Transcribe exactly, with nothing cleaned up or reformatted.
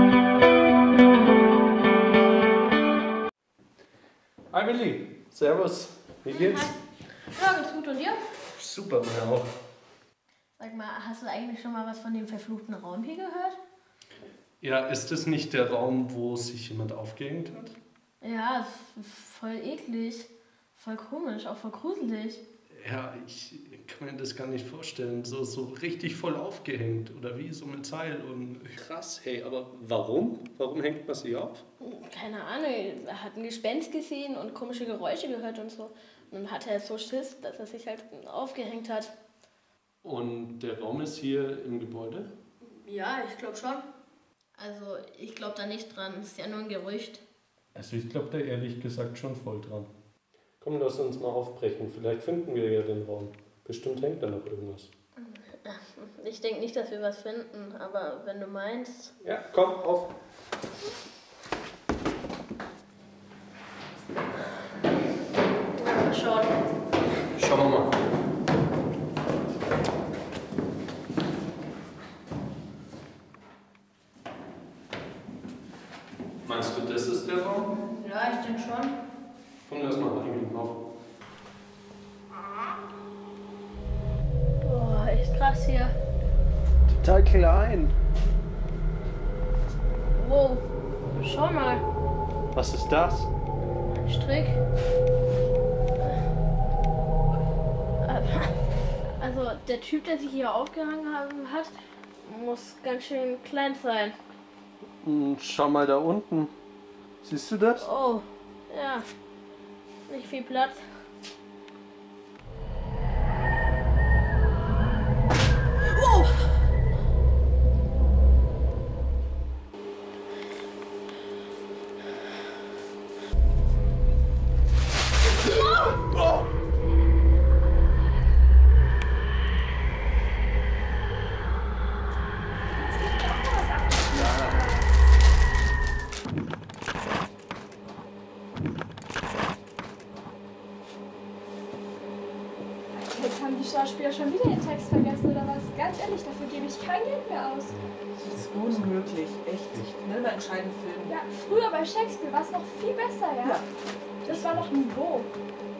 Hi Willi, servus, wie geht's? Ja, ganz gut, und dir? Super, mir auch. Sag mal, hast du eigentlich schon mal was von dem verfluchten Raum hier gehört? Ja, ist das nicht der Raum, wo sich jemand aufgehängt hat? Ja, ist voll eklig, voll komisch, auch voll gruselig. Ja, ich kann mir das gar nicht vorstellen. So, so richtig voll aufgehängt oder wie so mit Seil und krass. Hey, aber warum? Warum hängt man sich auf? Keine Ahnung, er hat ein Gespenst gesehen und komische Geräusche gehört und so. Und dann hatte er so Schiss, dass er sich halt aufgehängt hat. Und der Raum ist hier im Gebäude? Ja, ich glaube schon. Also, ich glaube da nicht dran, das ist ja nur ein Gerücht. Also ich glaube da ehrlich gesagt schon voll dran. Komm, lass uns mal aufbrechen. Vielleicht finden wir ja den Raum. Bestimmt hängt da noch irgendwas. Ich denke nicht, dass wir was finden, aber wenn du meinst... Ja, komm, auf. Mal schauen. Schauen wir mal. Meinst du, das ist der Raum? Ja, ich denke schon. Komm, lass mal reingehen. Auf. Boah, echt krass hier. Total klein. Wow, schau mal. Was ist das? Ein Strick. Also der Typ, der sich hier aufgehangen hat, muss ganz schön klein sein. Schau mal da unten. Siehst du das? Oh, ja. Nicht viel Platz. Wow! Oh! Jetzt haben die Schauspieler schon wieder den Text vergessen oder was? Ganz ehrlich, dafür gebe ich kein Geld mehr aus. Das ist unmöglich, echt nicht. Ne, beim gescheiten Film. Ja, früher bei Shakespeare war es noch viel besser, ja? Ja. Das war noch Niveau.